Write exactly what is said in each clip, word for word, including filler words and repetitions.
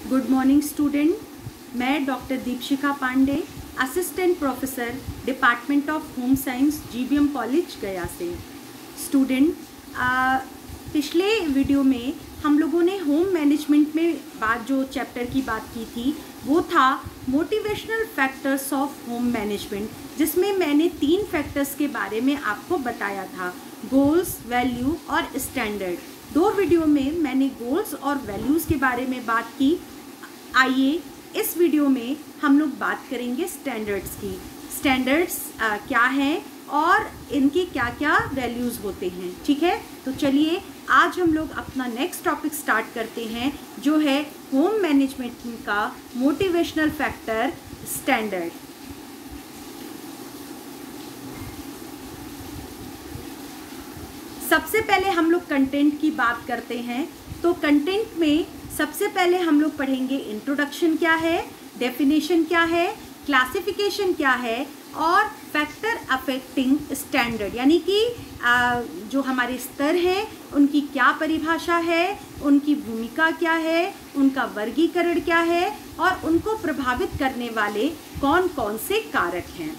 Good morning student. मैं doctor Deepshikha Pandey, assistant professor department of home science, GBM college Gaya से। Student, पिछले video में हम लोगों ने होम मैनेजमेंट में बात जो चैप्टर की बात की थी वो था motivational factors of home management, जिसमें मैंने तीन फैक्टर्स के बारे में आपको बताया था, गोल्स, वैल्यू और स्टैंडर्ड। दो वीडियो में मैंने गोल्स और वैल्यूज़ के बारे में बात की। आइए इस वीडियो में हम लोग बात करेंगे स्टैंडर्ड्स की। स्टैंडर्ड्स क्या हैं और इनकी क्या क्या वैल्यूज़ होते हैं, ठीक है। तो चलिए आज हम लोग अपना नेक्स्ट टॉपिक स्टार्ट करते हैं, जो है होम मैनेजमेंट का मोटिवेशनल फैक्टर स्टैंडर्ड। सबसे पहले हम लोग कंटेंट की बात करते हैं। तो कंटेंट में सबसे पहले हम लोग पढ़ेंगे इंट्रोडक्शन क्या है, डेफिनेशन क्या है, क्लासिफिकेशन क्या है और फैक्टर अफेक्टिंग स्टैंडर्ड, यानी कि जो हमारे स्तर हैं उनकी क्या परिभाषा है, उनकी भूमिका क्या है, उनका वर्गीकरण क्या है और उनको प्रभावित करने वाले कौन कौन से कारक हैं।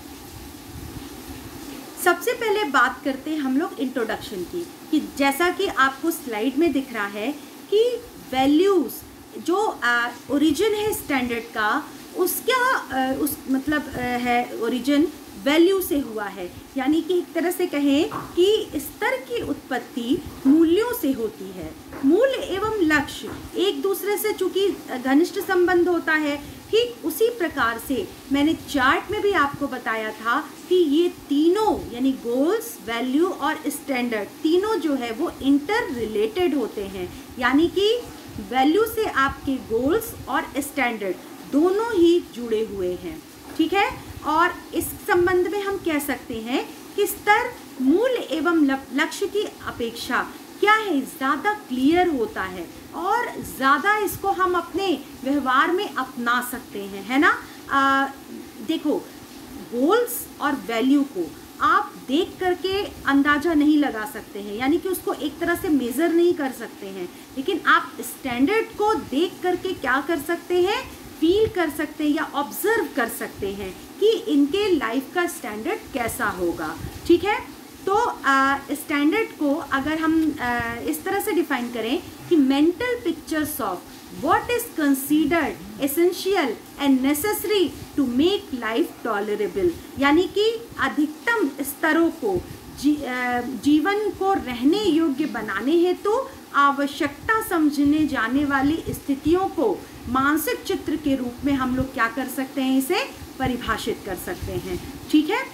सबसे पहले बात करते हैं हम लोग इंट्रोडक्शन की, कि जैसा कि आपको स्लाइड में दिख रहा है कि वैल्यूज़ जो ओरिजिन है स्टैंडर्ड का, उसका आ, उस मतलब आ, है ओरिजिन वैल्यू से हुआ है, यानी कि एक तरह से कहें कि स्तर की उत्पत्ति मूल्यों से होती है। मूल्य एवं लक्ष्य एक दूसरे से चूंकि घनिष्ठ संबंध होता है, ठीक उसी प्रकार से मैंने चार्ट में भी आपको बताया था कि ये तीनों यानी गोल्स, वैल्यू और स्टैंडर्ड तीनों जो है वो इंटर रिलेटेड होते हैं, यानी कि वैल्यू से आपके गोल्स और स्टैंडर्ड दोनों ही जुड़े हुए हैं, ठीक है। और इस संबंध में हम कह सकते हैं कि स्तर मूल्य एवं लक्ष्य की अपेक्षा क्या है, ज़्यादा क्लियर होता है और ज़्यादा इसको हम अपने व्यवहार में अपना सकते हैं, है ना। आ, देखो, गोल्स और वैल्यू को आप देख करके अंदाज़ा नहीं लगा सकते हैं, यानी कि उसको एक तरह से मेज़र नहीं कर सकते हैं, लेकिन आप स्टैंडर्ड को देख करके क्या कर सकते हैं, फील कर सकते हैं या ऑब्जर्व कर सकते हैं कि इनके लाइफ का स्टैंडर्ड कैसा होगा, ठीक है। तो स्टैंडर्ड को अगर हम आ, इस तरह से डिफाइन करें कि mental pictures of what is considered essential and necessary to make life tolerable, यानी कि अधिकतम स्तरों को जी, आ, जीवन को रहने योग्य बनाने हेतु तो आवश्यकता समझने जाने वाली स्थितियों को मानसिक चित्र के रूप में हम लोग क्या कर सकते हैं, इसे परिभाषित कर सकते हैं, ठीक है।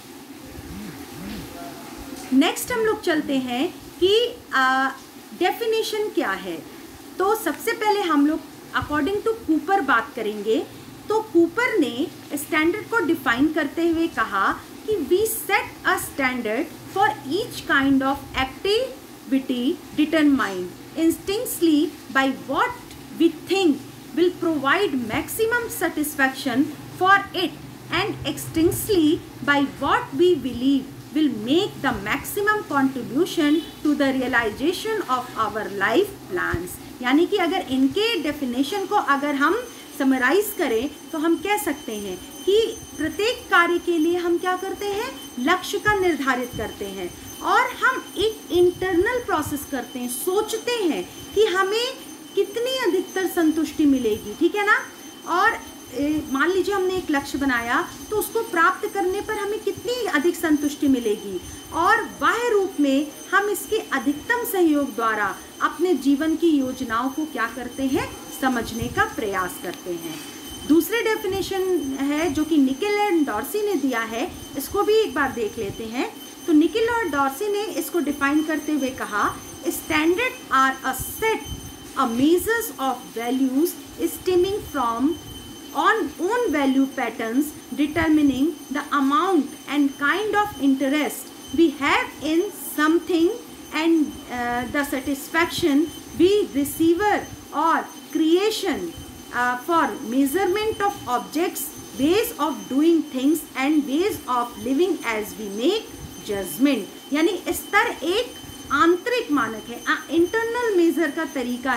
नेक्स्ट हम लोग चलते हैं कि डेफिनेशन क्या है। तो सबसे पहले हम लोग अकॉर्डिंग टू कूपर बात करेंगे। तो कूपर ने स्टैंडर्ड को डिफाइन करते हुए कहा कि we set a standard for each kind of activity determined instinctively by what we think will provide maximum satisfaction for it and extrinsically by what we believe will make the maximum contribution to the realization of our life plans। यानी कि अगर इनके definition को अगर हम summarise करें तो हम कह सकते हैं कि प्रत्येक कार्य के लिए हम क्या करते हैं, लक्ष्य का निर्धारित करते हैं और हम एक इंटरनल प्रोसेस करते हैं, सोचते हैं कि हमें कितनी अधिकतर संतुष्टि मिलेगी, ठीक है ना। और मान लीजिए हमने एक लक्ष्य बनाया तो उसको प्राप्त करने पर हमें कितनी अधिक संतुष्टि मिलेगी और बाह्य रूप में हम इसके अधिकतम सहयोग द्वारा अपने जीवन की योजनाओं को क्या करते हैं, समझने का प्रयास करते हैं। दूसरे डेफिनेशन है जो कि निकेल एंड डॉर्सी ने दिया है, इसको भी एक बार देख लेते हैं। तो निकेल और डॉर्सी ने इसको डिफाइन करते हुए कहा, standard are a set a measures of values stemming from on own value patterns determining the amount and kind of interest we have in something and uh, the satisfaction we receiver or creation uh, for measurement of objects, ways of doing things and ways of living as we make judgment। यानी स्तर एक आंतरिक मानक है, internal major का तरीका है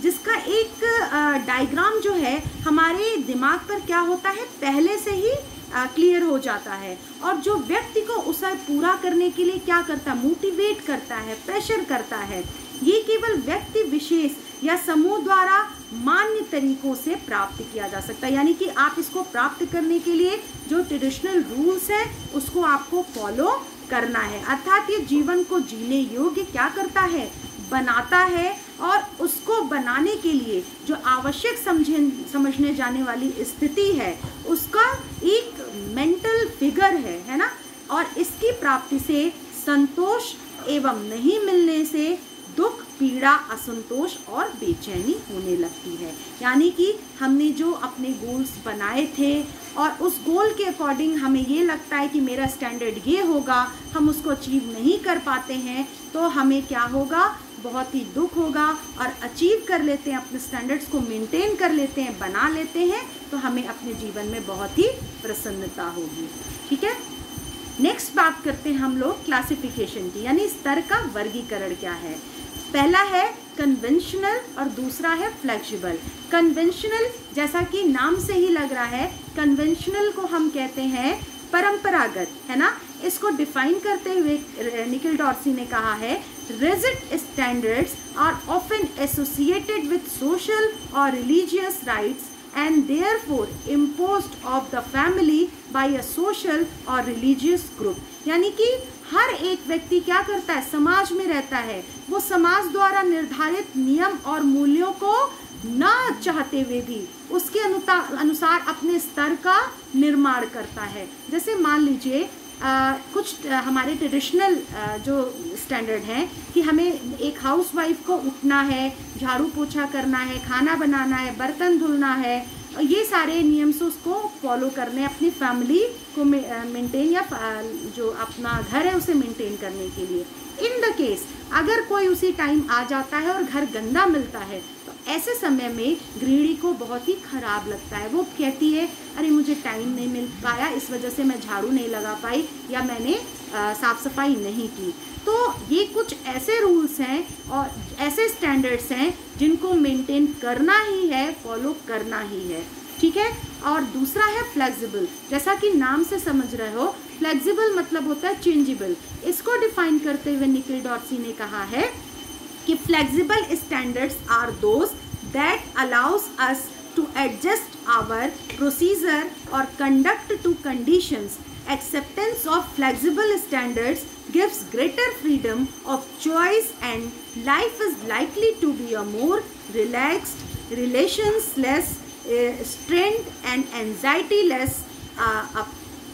जिसका एक डायग्राम जो है हमारे दिमाग पर क्या होता है पहले से ही क्लियर uh, हो जाता है, और जो व्यक्ति को उसे पूरा करने के लिए क्या करता है, मोटिवेट करता है, प्रेशर करता है। ये केवल व्यक्ति विशेष या समूह द्वारा मान्य तरीकों से प्राप्त किया जा सकता है। यानी कि आप इसको प्राप्त करने के लिए जो ट्रेडिशनल रूल्स हैं उसको आपको फॉलो करना है, अर्थात ये जीवन को जीने योग्य क्या करता है, बनाता है, और उसको बनाने के लिए जो आवश्यक समझे समझने जाने वाली स्थिति है उसका एक मेंटल फिगर है है ना। और इसकी प्राप्ति से संतोष एवं नहीं मिलने से दुख, पीड़ा, असंतोष और बेचैनी होने लगती है। यानी कि हमने जो अपने गोल्स बनाए थे और उस गोल के अकॉर्डिंग हमें ये लगता है कि मेरा स्टैंडर्ड ये होगा, हम उसको अचीव नहीं कर पाते हैं तो हमें क्या होगा, बहुत ही दुख होगा, और अचीव कर लेते हैं, अपने स्टैंडर्ड्स को मेंटेन कर लेते हैं, बना लेते हैं, तो हमें अपने जीवन में बहुत ही प्रसन्नता होगी। ठीक है, नेक्स्ट बात करते हैं हम लोग क्लासिफिकेशन की, यानी स्तर का वर्गीकरण क्या है। पहला है कन्वेंशनल और दूसरा है फ्लेक्सिबल। कन्वेंशनल जैसा कि नाम से ही लग रहा है, कन्वेंशनल को हम कहते हैं परंपरागत, है ना। इसको डिफाइन करते हुए निकिल डॉर्सी ने कहा है, rigid standards are often associated with social और religious rites and therefore imposed of the family by a social or religious group। यानी कि हर एक व्यक्ति क्या करता है, समाज में रहता है, वो समाज द्वारा निर्धारित नियम और मूल्यों को ना चाहते हुए भी उसके अनुसार अपने स्तर का निर्माण करता है। जैसे मान लीजिए आ, कुछ आ, हमारे ट्रेडिशनल जो स्टैंडर्ड हैं कि हमें एक हाउसवाइफ को उठना है, झाड़ू पोछा करना है, खाना बनाना है, बर्तन धुलना है, ये सारे नियम से उसको फॉलो करने, अपनी फैमिली को मेंटेन या जो अपना घर है उसे मेंटेन करने के लिए। इन द केस अगर कोई उसी टाइम आ जाता है और घर गंदा मिलता है तो ऐसे समय में गृहिणी को बहुत ही खराब लगता है। वो कहती है अरे मुझे टाइम नहीं मिल पाया, इस वजह से मैं झाड़ू नहीं लगा पाई या मैंने साफ़ सफाई नहीं की। तो ये कुछ ऐसे रूल्स हैं और ऐसे स्टैंडर्ड्स हैं जिनको मेंटेन करना ही है, फॉलो करना ही है। ठीक है, और दूसरा है फ्लेक्सिबल। जैसा कि नाम से समझ रहे हो, फ्लेक्सिबल मतलब होता है चेंजेबल। इसको डिफाइन करते हुए निकिल डॉर्सी ने कहा है कि flexible standards are those that allows us to adjust our procedure और conduct to conditions. Acceptance of flexible standards gives greater freedom of choice and life is likely to be a more relaxed, relations less uh, strained and anxiety less uh,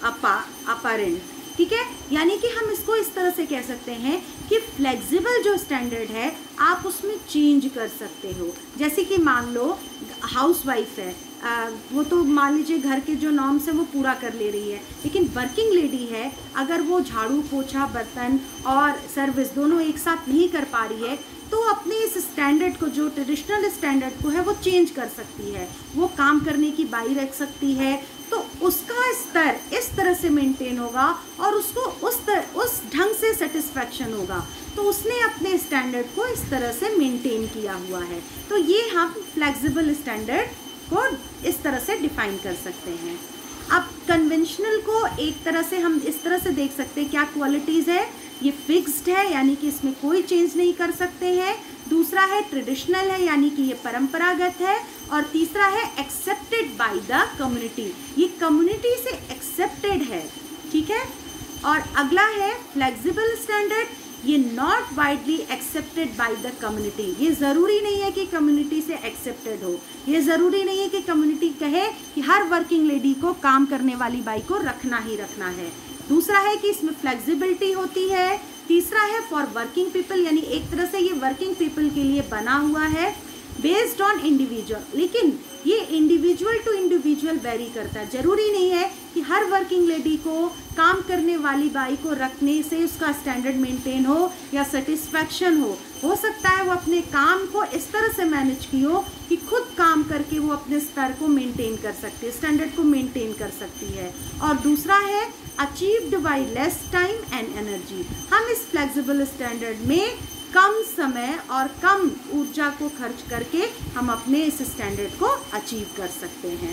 apparent। ठीक है, यानी कि हम इसको इस तरह से कह सकते हैं कि फ्लेक्सिबल जो स्टैंडर्ड है आप उसमें चेंज कर सकते हो। जैसे कि मान लो हाउसवाइफ है, आ, वो तो मान लीजिए घर के जो नॉर्म्स है वो पूरा कर ले रही है, लेकिन वर्किंग लेडी है, अगर वो झाड़ू पोछा बर्तन और सर्विस दोनों एक साथ नहीं कर पा रही है तो अपने इस स्टैंडर्ड को, जो ट्रेडिशनल स्टैंडर्ड को है, वो चेंज कर सकती है। वो काम करने की बारी रख सकती है, तो उसका स्तर इस तरह से मेंटेन होगा और उसको उस तरह उस ढंग से सेटिस्फैक्शन होगा। तो उसने अपने स्टैंडर्ड को इस तरह से मेंटेन किया हुआ है। तो ये हम फ्लेक्सिबल स्टैंडर्ड को इस तरह से डिफाइन कर सकते हैं। अब कन्वेंशनल को एक तरह से हम इस तरह से देख सकते हैं, क्या क्वालिटीज़ है, ये फिक्स्ड है यानी कि इसमें कोई चेंज नहीं कर सकते हैं। दूसरा है ट्रेडिशनल है यानी कि ये परंपरागत है। और तीसरा है एक्सेप्टेड बाय द कम्युनिटी, ये कम्युनिटी से एक्सेप्टेड है। ठीक है, और अगला है फ्लेक्सिबल स्टैंडर्ड, ये not widely accepted by the community. ये ज़रूरी नहीं है कि कम्युनिटी से एक्सेप्टेड हो, ये ज़रूरी नहीं है कि कम्युनिटी कहे कि हर वर्किंग लेडी को, काम करने वाली बाई को रखना ही रखना है। दूसरा है कि इसमें फ्लेक्सिबिलिटी होती है। तीसरा है फॉर वर्किंग पीपल, यानी एक तरह से ये वर्किंग पीपल के लिए बना हुआ है। बेस्ड ऑन इंडिविजुअल, लेकिन ये इंडिविजुअल टू इंडिविजुअल वेरी करता है। ज़रूरी नहीं है कि हर वर्किंग लेडी को, काम करने वाली बाई को रखने से उसका स्टैंडर्ड मेंटेन हो या सेटिस्फैक्शन हो। हो सकता है वो अपने काम को इस तरह से मैनेज की हो कि खुद काम करके वो अपने स्तर को मेंटेन कर सकती है, स्टैंडर्ड को मेंटेन कर सकती है। और दूसरा है achieved by less time and energy. हम इस फ्लेक्सिबल स्टैंडर्ड में कम समय और कम ऊर्जा को खर्च करके हम अपने इस स्टैंडर्ड को अचीव कर सकते हैं।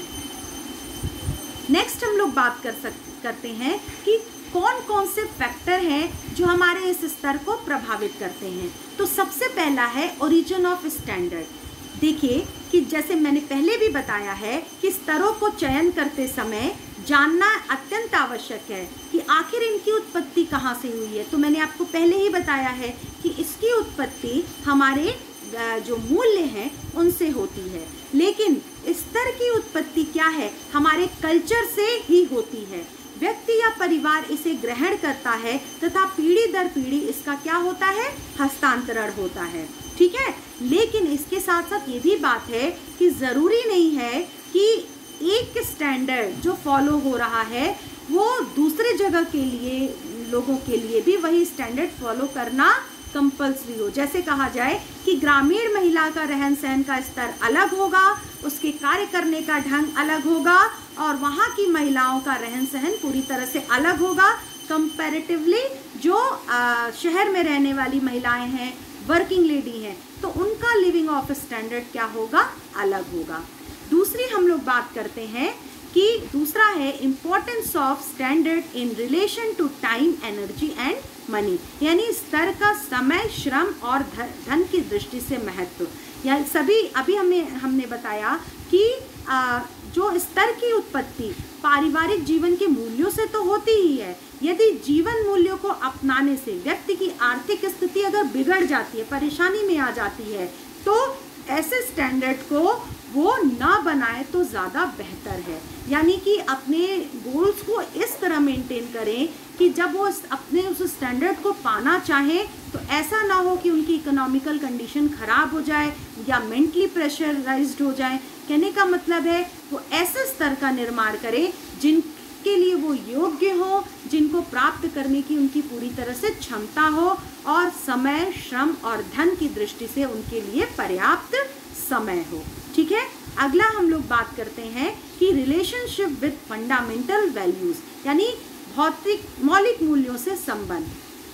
नेक्स्ट हम लोग बात कर सक करते हैं कि कौन कौन से फैक्टर हैं जो हमारे इस स्तर को प्रभावित करते हैं। तो सबसे पहला है ओरिजिन ऑफ स्टैंडर्ड। देखिए कि जैसे मैंने पहले भी बताया है कि स्तरों को चयन करते समय जानना अत्यंत आवश्यक है कि आखिर इनकी उत्पत्ति कहाँ से हुई है। तो मैंने आपको पहले ही बताया है कि इसकी उत्पत्ति हमारे जो मूल्य हैं उनसे होती है, लेकिन स्तर की उत्पत्ति क्या है, हमारे कल्चर से ही होती है। व्यक्ति या परिवार इसे ग्रहण करता है तथा पीढ़ी दर पीढ़ी इसका क्या होता है, हस्तांतरण होता है। ठीक है, लेकिन इसके साथ साथ ये भी बात है कि ज़रूरी नहीं है कि एक स्टैंडर्ड जो फॉलो हो रहा है वो दूसरे जगह के लिए लोगों के लिए भी वही स्टैंडर्ड फॉलो करना कंपल्सरी हो। जैसे कहा जाए कि ग्रामीण महिला का रहन सहन का स्तर अलग होगा, उसके कार्य करने का ढंग अलग होगा और वहाँ की महिलाओं का रहन सहन पूरी तरह से अलग होगा कंपैरेटिवली जो आ, शहर में रहने वाली महिलाएं हैं, वर्किंग लेडी हैं, तो उनका लिविंग ऑफ स्टैंडर्ड क्या होगा, अलग होगा। दूसरी हम लोग बात करते हैं कि दूसरा है importance of standard in relation to time, energy and money, यानी स्तर का समय, श्रम और धन की दृष्टि से महत्व। या सभी अभी हमें हमने बताया कि आ, जो स्तर की उत्पत्ति पारिवारिक जीवन के मूल्यों से तो होती ही है। यदि जीवन मूल्यों को अपनाने से व्यक्ति की आर्थिक स्थिति अगर बिगड़ जाती है, परेशानी में आ जाती है, तो ऐसे स्टैंडर्ड को वो ना बनाए तो ज़्यादा बेहतर है। यानी कि अपने गोल्स को इस तरह मेंटेन करें कि जब वो अपने उस स्टैंडर्ड को पाना चाहें तो ऐसा ना हो कि उनकी इकोनॉमिकल कंडीशन ख़राब हो जाए या मेंटली प्रेशराइज्ड हो जाए। कहने का मतलब है वो ऐसे स्तर का निर्माण करें जिनके लिए वो योग्य हो, जिनको प्राप्त करने की उनकी पूरी तरह से क्षमता हो और समय, श्रम और धन की दृष्टि से उनके लिए पर्याप्त समय हो। ठीक है, अगला हम लोग बात करते हैं कि रिलेशनशिप विद फंडामेंटल वैल्यूज, यानी भौतिक मौलिक मूल्यों से संबंध।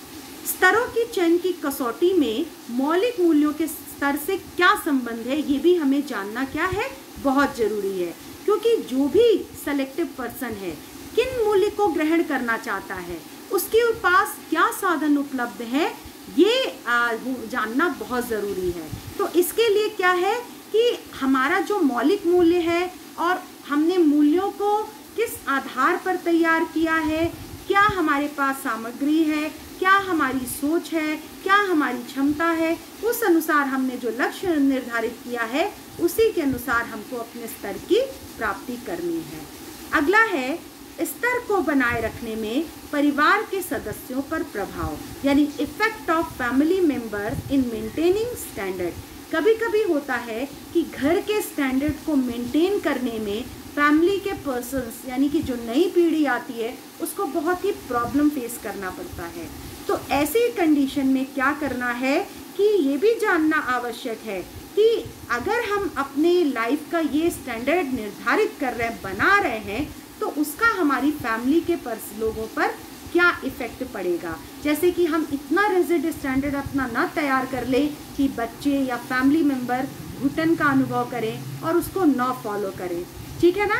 स्तरों की चयन की कसौटी में मौलिक मूल्यों के स्तर से क्या संबंध है, ये भी हमें जानना क्या है, बहुत जरूरी है। क्योंकि जो भी सेलेक्टिव पर्सन है किन मूल्य को ग्रहण करना चाहता है, उसके पास क्या साधन उपलब्ध है, ये आ, जानना बहुत ज़रूरी है। तो इसके लिए क्या है कि हमारा जो मौलिक मूल्य है और हमने मूल्यों को किस आधार पर तैयार किया है, क्या हमारे पास सामग्री है, क्या हमारी सोच है, क्या हमारी क्षमता है, उस अनुसार हमने जो लक्ष्य निर्धारित किया है उसी के अनुसार हमको अपने स्तर की प्राप्ति करनी है। अगला है स्तर को बनाए रखने में परिवार के सदस्यों पर प्रभाव, यानी effect of family members in maintaining standard. कभी कभी होता है कि घर के स्टैंडर्ड को मेंटेन करने में फैमिली के पर्सन्स, यानी कि जो नई पीढ़ी आती है, उसको बहुत ही प्रॉब्लम फेस करना पड़ता है। तो ऐसी कंडीशन में क्या करना है कि ये भी जानना आवश्यक है कि अगर हम अपने लाइफ का ये स्टैंडर्ड निर्धारित कर रहे हैं, बना रहे हैं, तो उसका हमारी फैमिली के पर्स लोगों पर क्या इफ़ेक्ट पड़ेगा। जैसे कि हम इतना रिजिड स्टैंडर्ड अपना ना तैयार कर ले कि बच्चे या फैमिली मेम्बर घुटन का अनुभव करें और उसको ना फॉलो करें। ठीक है ना।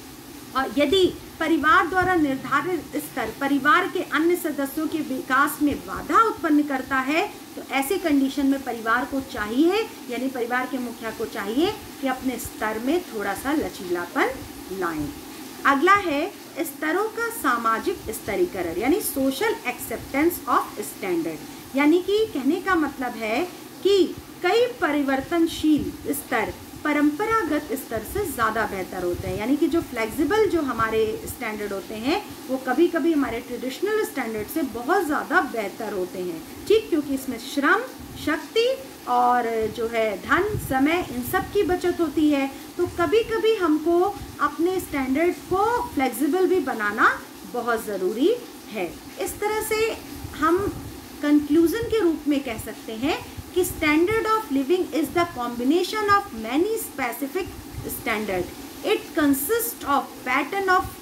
और यदि परिवार द्वारा निर्धारित स्तर परिवार के अन्य सदस्यों के विकास में बाधा उत्पन्न करता है, तो ऐसे कंडीशन में परिवार को चाहिए, यानी परिवार के मुखिया को चाहिए कि अपने स्तर में थोड़ा सा लचीलापन लाएं। अगला है स्तरों का सामाजिक स्तरीकरण, यानी सोशल एक्सेप्टेंस ऑफ स्टैंडर्ड। यानी कि कहने का मतलब है कि कई परिवर्तनशील स्तर परंपरागत स्तर से ज़्यादा बेहतर होते हैं। यानी कि जो फ्लेक्सिबल जो हमारे स्टैंडर्ड होते हैं वो कभी कभी हमारे ट्रेडिशनल स्टैंडर्ड से बहुत ज़्यादा बेहतर होते हैं। ठीक, क्योंकि इसमें श्रम, शक्ति और जो है धन, समय, इन सब की बचत होती है। तो कभी कभी हमको अपने स्टैंडर्ड को फ्लेक्सिबल भी बनाना बहुत ज़रूरी है। इस तरह से हम कंक्लूजन के रूप में कह सकते हैं कि standard of living is the combination of many specific standard. It consist of pattern of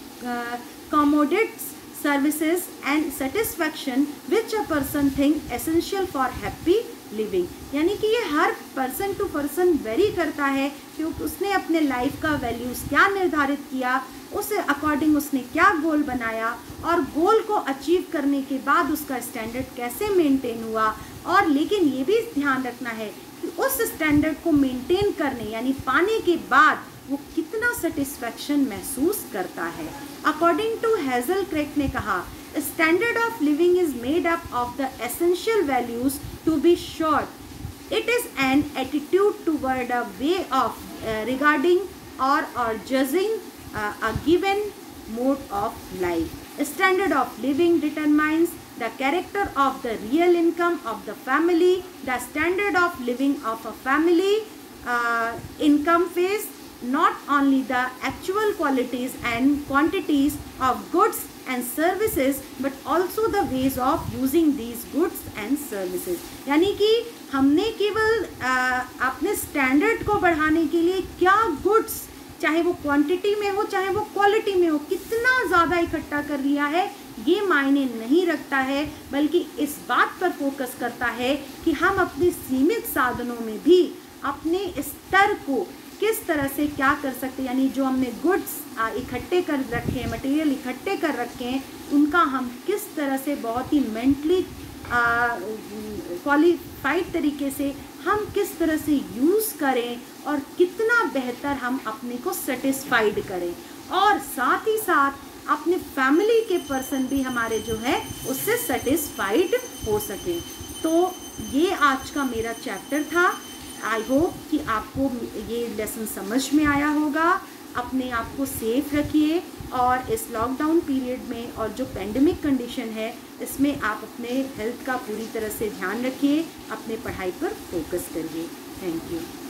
commodities, services and satisfaction which a person think essential for happy living, यानी कि ये हर पर्सन टू पर्सन वेरी करता है कि उसने अपने life का वैल्यूज़ क्या निर्धारित किया, उस अकॉर्डिंग उसने क्या गोल बनाया और गोल को अचीव करने के बाद उसका स्टैंडर्ड कैसे मेंटेन हुआ। और लेकिन ये भी ध्यान रखना है कि उस स्टैंडर्ड को मेंटेन करने यानी पाने के बाद वो कितना सेटिस्फैक्शन महसूस करता है। अकॉर्डिंग टू हेजल क्रेक ने कहा, standard of living is made up of the essential values to be sought. It is an attitude toward a way of regarding और और judging a given mode of life. Standard of living determines the character of the real income of the family. The standard of living of a family uh, income phase not only the actual qualities and quantities of goods and services but also the ways of using these goods and services. यानी कि हमने केवल अपने standard को बढ़ाने के लिए क्या गुड्स, चाहे वो क्वांटिटी में हो चाहे वो क्वालिटी में हो, कितना ज़्यादा इकट्ठा कर लिया है ये मायने नहीं रखता है, बल्कि इस बात पर फोकस करता है कि हम अपने सीमित साधनों में भी अपने स्तर को किस तरह से क्या कर सकते हैं, यानी जो हमने गुड्स इकट्ठे कर रखे हैं, मटेरियल इकट्ठे कर रखे हैं, उनका हम किस तरह से बहुत ही मेंटली क्वालिफाइड तरीके से हम किस तरह से यूज़ करें और कितना बेहतर हम अपने को सेटिस्फाइड करें और साथ ही साथ अपने फैमिली के पर्सन भी हमारे जो है उससे सेटिस्फाइड हो सकें। तो ये आज का मेरा चैप्टर था। आई होप कि आपको ये लेसन समझ में आया होगा। अपने आप को सेफ रखिए और इस लॉकडाउन पीरियड में और जो पेंडेमिक कंडीशन है इसमें आप अपने हेल्थ का पूरी तरह से ध्यान रखिए, अपने पढ़ाई पर फोकस करिए। Thank you.